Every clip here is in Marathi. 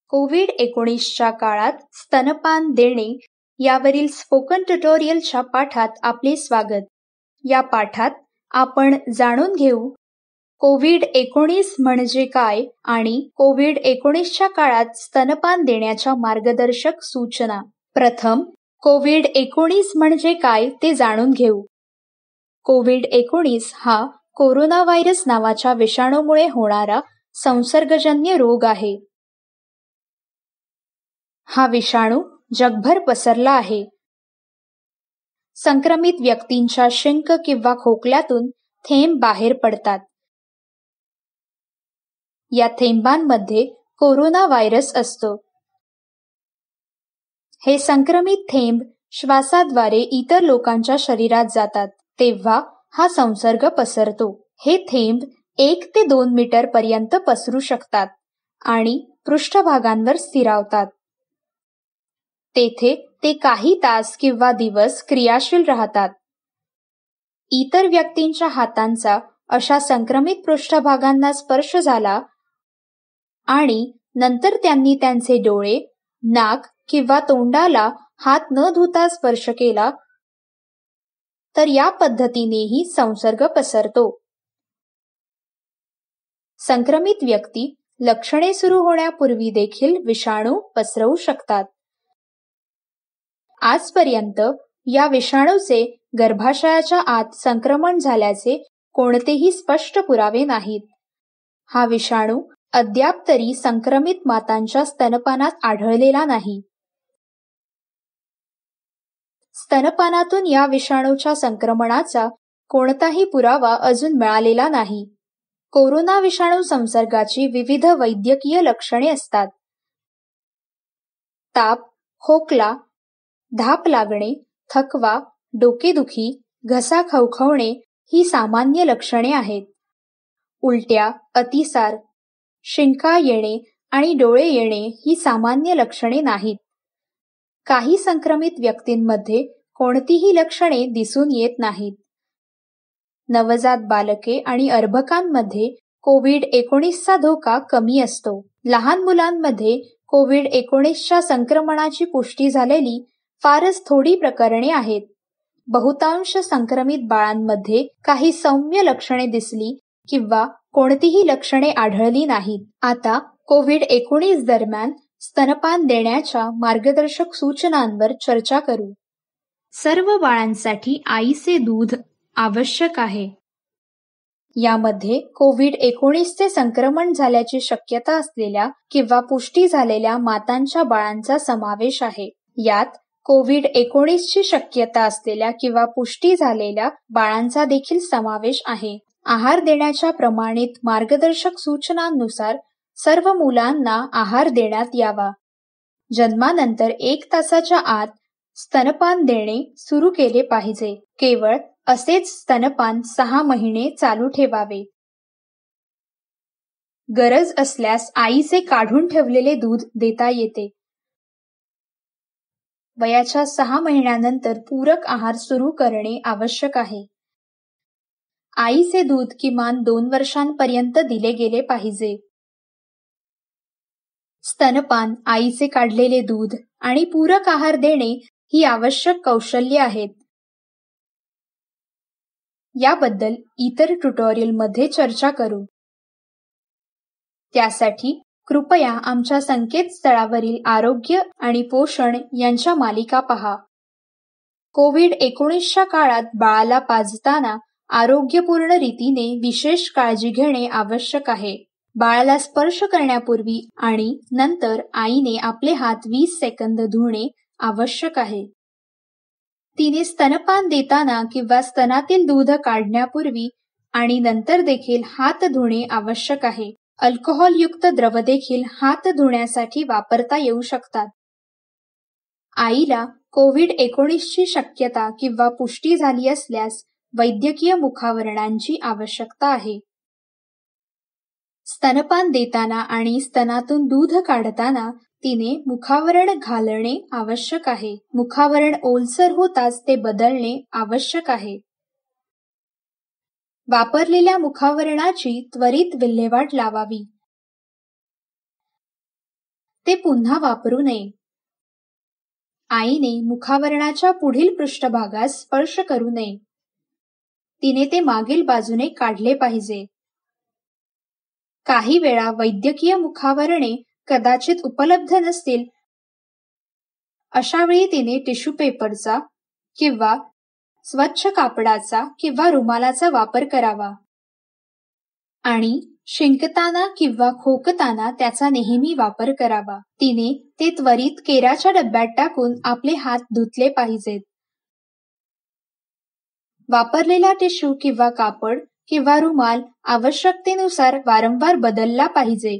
कोविड-19च्या काळात स्तनपान देणे यावरील स्पोकन ट्युटोरियलच्या पाठात आपले स्वागत. या पाठात आपण जाणून घेऊ कोविड-19 म्हणजे काय आणि कोविड-19च्या काळात स्तनपान देण्याच्या मार्गदर्शक सूचना. प्रथम कोविड-19 म्हणजे काय ते जाणून घेऊ. कोविड-19 हा कोरोना व्हायरस नावाच्या विषाणूमुळे होणारा संसर्गजन्य रोग आहे. हा विषाणू जगभर पसरला आहे. संक्रमित व्यक्तींच्या शिंक किंवा खोकल्यातून थेंब बाहेर पडतात. या थेंबांमध्ये कोरोना व्हायरस असतो. हे संक्रमित थेंब श्वासाद्वारे इतर लोकांच्या शरीरात जातात, तेव्हा हा संसर्ग पसरतो. हे थेंब 1 ते 2 मीटर पर्यंत पसरू शकतात आणि पृष्ठभागांवर स्थिरावतात. तेथे ते काही तास किंवा दिवस क्रियाशील राहतात. इतर व्यक्तींच्या हातांचा अशा संक्रमित पृष्ठभागांना स्पर्श झाला आणि नंतर त्यांनी त्यांचे डोळे, नाक किंवा तोंडाला हात न धुता स्पर्श केला तर या पद्धतीनेही संसर्ग पसरतो. संक्रमित व्यक्ती लक्षणे सुरू होण्यापूर्वी देखील विषाणू पसरवू शकतात. आजपर्यंत या विषाणूचे गर्भाशयाच्या आत संक्रमण झाल्याचे कोणतेही स्पष्ट पुरावे नाहीत. हा विषाणू अद्याप तरी संक्रमित मातांच्या स्तनपानात आढळलेला नाही. स्तनपानातून या विषाणूच्या संक्रमणाचा कोणताही पुरावा अजून मिळालेला नाही. कोरोना विषाणू संसर्गाची विविध वैद्यकीय लक्षणे असतात. ताप, खोकला, धाप लागणे, थकवा, डोकेदुखी, घसा खवखवणे ही सामान्य लक्षणे आहेत. उलट्या, अतिसार, शिंका येणे आणि डोळे येणे ही सामान्य लक्षणे नाहीत. काही संक्रमित व्यक्तींमध्ये कोणतीही लक्षणे दिसून येत नाहीत. नवजात बालके आणि अर्भकांमध्ये कोविड-19चा धोका कमी असतो. लहान मुलांमध्ये कोविड-19च्या संक्रमणाची पुष्टी झालेली फारच थोडी प्रकरणे आहेत. बहुतांश संक्रमित बाळांमध्ये काही सौम्य लक्षणे दिसली किंवा कोणतीही लक्षणे आढळली नाहीत. आता कोविड-19 दरम्यान स्तनपान देण्याच्या मार्गदर्शक सूचनांवर चर्चा करू. सर्व बाळांसाठी आईचे दूध आवश्यक आहे. यामध्ये कोविड-19चे संक्रमण झाल्याची शक्यता असलेल्या किंवा पुष्टी झालेल्या मातांच्या बाळांचा समावेश आहे. यात कोविड-19ची शक्यता असलेल्या किंवा पुष्टी झालेल्या बाळांचा देखील समावेश आहे. आहार देण्याच्या प्रमाणित मार्गदर्शक सूचनांनुसार सर्व मुलांना आहार देण्यात यावा. जन्मानंतर 1 तासाच्या आत स्तनपान देणे सुरू केले पाहिजे. केवळ असेच स्तनपान 6 महिने चालू ठेवावे. गरज असल्यास आईचे काढून ठेवलेले दूध देता येते. वयाच्या 6 महिन्यानंतर पूरक आहार सुरू करणे आवश्यक आहे. आईचे दूध किमान 2 वर्षांपर्यंत दिले गेले पाहिजे. स्तनपान, आईचे काढलेले दूध आणि पूरक आहार देणे ही आवश्यक कौशल्ये आहेत. याबद्दल इतर ट्युटोरियलमध्ये चर्चा करू. त्यासाठी कृपया आमच्या संकेतस्थळावरील आरोग्य आणि पोषण यांच्या मालिका पहा. कोविड-19च्या काळात बाळाला पाजताना आरोग्यपूर्ण रीतीने विशेष काळजी घेणे आवश्यक आहे. बाळाला स्पर्श करण्यापूर्वी आणि नंतर आईने आपले हात 20 सेकंद धुणे आवश्यक आहे. तिने स्तनपान देताना किंवा स्तनातील दूध काढण्यापूर्वी आणि नंतर देखील हात धुणे आवश्यक आहे. अल्कोहोलयुक्त द्रव देखील हात धुण्यासाठी वापरता येऊ शकतात. आईला कोविड-19ची शक्यता किंवा पुष्टी झाली असल्यास वैद्यकीय मुखावरणांची आवश्यकता आहे. स्तनपान देताना आणि स्तनातून दूध काढताना तिने मुखावरण घालणे आवश्यक आहे. मुखावरण ओलसर होताच ते बदलणे आवश्यक आहे. वापरलेल्या मुखावरणाची त्वरित विल्हेवाट लावावी. ते पुन्हा वापरू नये. आईने मुखावरणाच्या पुढील पृष्ठभागास स्पर्श करू नये. तिने ते मागील बाजूने काढले पाहिजे. काही वेळा वैद्यकीय मुखावरणे कदाचित उपलब्ध नसतील. अशा वेळी तिने टिश्यू पेपरचा किंवा स्वच्छ कापडाचा किंवा रुमालाचा वापर करावा आणि शिंकताना किंवा खोकताना त्याचा नेहमी वापर करावा. तिने ते त्वरित केराच्या डब्यात टाकून आपले हात धुतले पाहिजेत. वापरलेला टिश्यू किंवा कापड किंवा रुमाल आवश्यकतेनुसार वारंवार बदलला पाहिजे.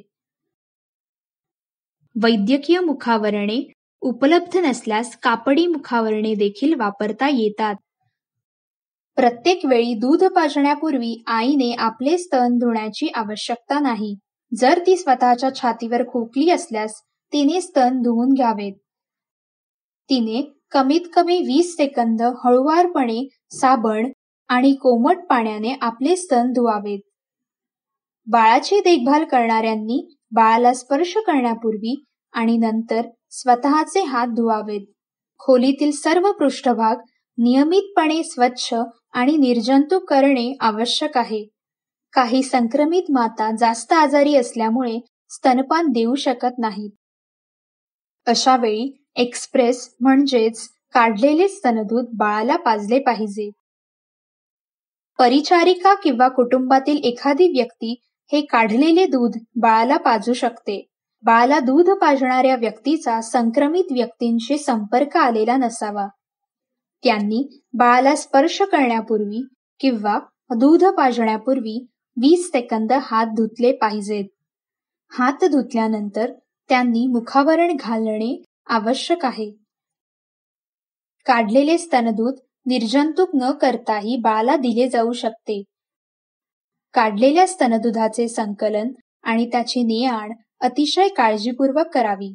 वैद्यकीय मुखावरणे उपलब्ध नसल्यास कापडी मुखावरणे देखील वापरता येतात. प्रत्येक वेळी दूध पाजण्यापूर्वी आईने आपले स्तन धुण्याची आवश्यकता नाही. जर ती स्वतःच्या छातीवर खोकली असल्यास तिने स्तन धुवून घ्यावेत. तिने कमीत कमी 20 सेकंद हळुवारपणे साबण आणि कोमट पाण्याने आपले स्तन धुवावेत. बाळाची देखभाल करणाऱ्यांनी बाळाला स्पर्श करण्यापूर्वी आणि नंतर स्वतःचे हात धुवावेत. खोलीतील सर्व पृष्ठभाग नियमितपणे स्वच्छ आणि निर्जंतुक करणे आवश्यक आहे. काही संक्रमित माता जास्त आजारी असल्यामुळे स्तनपान देऊ शकत नाहीत. अशा वेळी एक्सप्रेस म्हणजेच काढलेले स्तनदूध बाळाला पाजले पाहिजे. परिचारिका किंवा कुटुंबातील एखादी व्यक्ती हे काढलेले दूध बाळाला पाजू शकते. बाळाला दूध पाजणाऱ्या व्यक्तीचा संक्रमित व्यक्तींशी संपर्क आलेला नसावा. त्यांनी बाळाला स्पर्श करण्यापूर्वी किंवा दूध पाजण्यापूर्वी 20 सेकंद हात धुतले पाहिजेत. हात धुतल्यानंतर त्यांनी मुखावरण घालणे आवश्यक आहे. काढलेले स्तनदूध निर्जंतुक न करताही बाळाला दिले जाऊ शकते. काढलेल्या स्तनदुधाचे संकलन आणि त्याची ने-आण अतिशय काळजीपूर्वक करावी.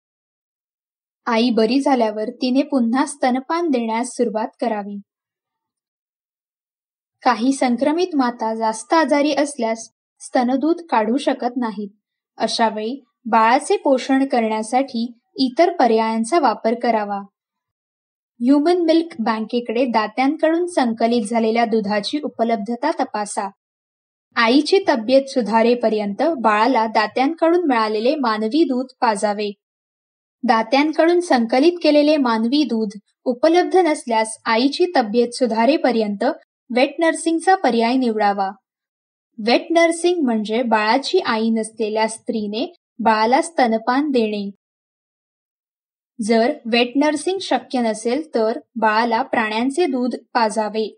आई बरी झाल्यावर तिने पुन्हा स्तनपान देण्यास सुरुवात करावी. काही संक्रमित माता जास्त आजारी असल्यास स्तनदूध काढू शकत नाहीत. अशा वेळी बाळाचे पोषण करण्यासाठी इतर पर्यायांचा वापर करावा. ह्युमन मिल्क बँकेकडे दात्यांकडून संकलित झालेल्या दुधाची उपलब्धता तपासा. आईची तब्येत सुधारेपर्यंत बाळाला दात्यांकडून मिळालेले मानवी दूध पाजावे. दात्यांकडून संकलित केलेले मानवी दूध उपलब्ध नसल्यास आईची तब्येत सुधारेपर्यंत वेट नर्सिंगचा पर्याय निवडावा. वेट नर्सिंग म्हणजे बाळाची आई नसलेल्या स्त्रीने बाळाला स्तनपान देणे. जर वेट नर्सिंग शक्य नसेल तर बाळाला प्राण्यांचे दूध पाजावे.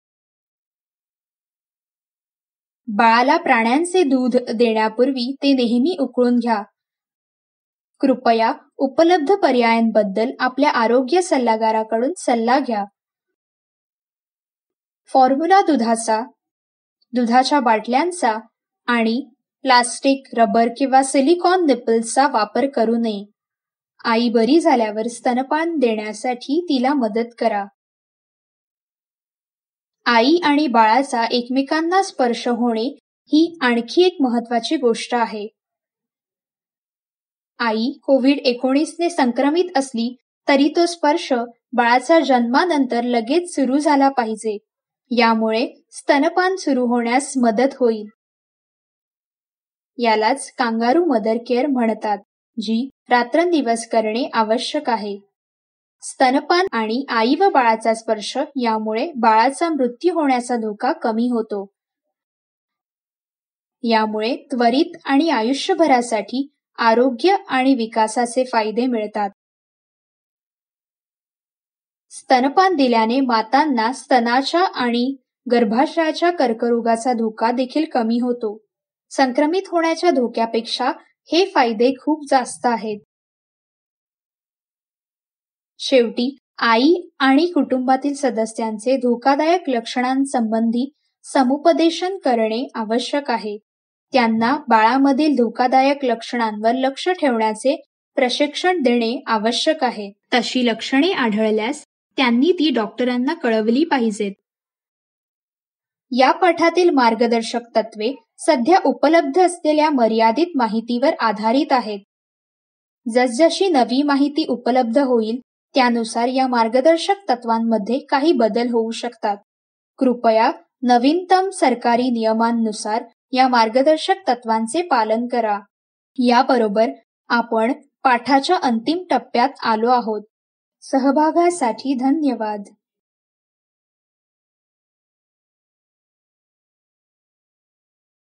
बाळाला प्राण्यांचे दूध देण्यापूर्वी ते नेहमी उकळून घ्या. कृपया उपलब्ध पर्यायांबद्दल आपल्या आरोग्य सल्लागाराकडून सल्ला घ्या. फॉर्म्युला दुधाच्या बाटल्यांचा आणि प्लास्टिक, रबर किंवा सिलिकॉन निपल्सचा वापर करू नये. आई बरी झाल्यावर स्तनपान देण्यासाठी तिला मदत करा. आई आणि बाळाचा एकमेकांना स्पर्श होणे ही आणखी एक महत्त्वाची गोष्ट आहे. आई कोविड-19 ने संक्रमित असली तरी तो स्पर्श बाळाच्या जन्मानंतर लगेच सुरू झाला पाहिजे. यामुळे स्तनपान सुरू होण्यास मदत होईल. यालाच कांगारू मदर केअर म्हणतात, जी रात्रंदिवस करणे आवश्यक आहे. स्तनपान आणि आई व बाळाचा स्पर्श यामुळे बाळाचा मृत्यू होण्याचा धोका कमी होतो. यामुळे त्वरित आणि आयुष्यभरासाठी आरोग्य आणि विकासाचे फायदे मिळतात. स्तनपान दिल्याने मातांना स्तनाच्या आणि गर्भाशयाच्या कर्करोगाचा धोका देखील कमी होतो. संक्रमित होण्याच्या धोक्यापेक्षा हे फायदे खूप जास्त आहेत. शेवटी आई आणि कुटुंबातील सदस्यांचे धोकादायक लक्षणांसंबंधी समुपदेशन करणे आवश्यक आहे. त्यांना बाळामधील धोकादायक लक्षणांवर लक्ष ठेवण्याचे प्रशिक्षण देणे आवश्यक आहे. तशी लक्षणे आढळल्यास त्यांनी ती डॉक्टरांना कळवली पाहिजेत. या पाठातील मार्गदर्शक तत्त्वे सध्या उपलब्ध असलेल्या मर्यादित माहितीवर आधारित आहेत. जसजशी नवी माहिती उपलब्ध होईल त्यानुसार या मार्गदर्शक तत्वांमध्ये काही बदल होऊ शकतात. कृपया नवीनतम सरकारी नियमांनुसार या मार्गदर्शक तत्वांचे पालन करा. याबरोबर आपण पाठाच्या अंतिम टप्प्यात आलो आहोत. सहभागासाठी धन्यवाद.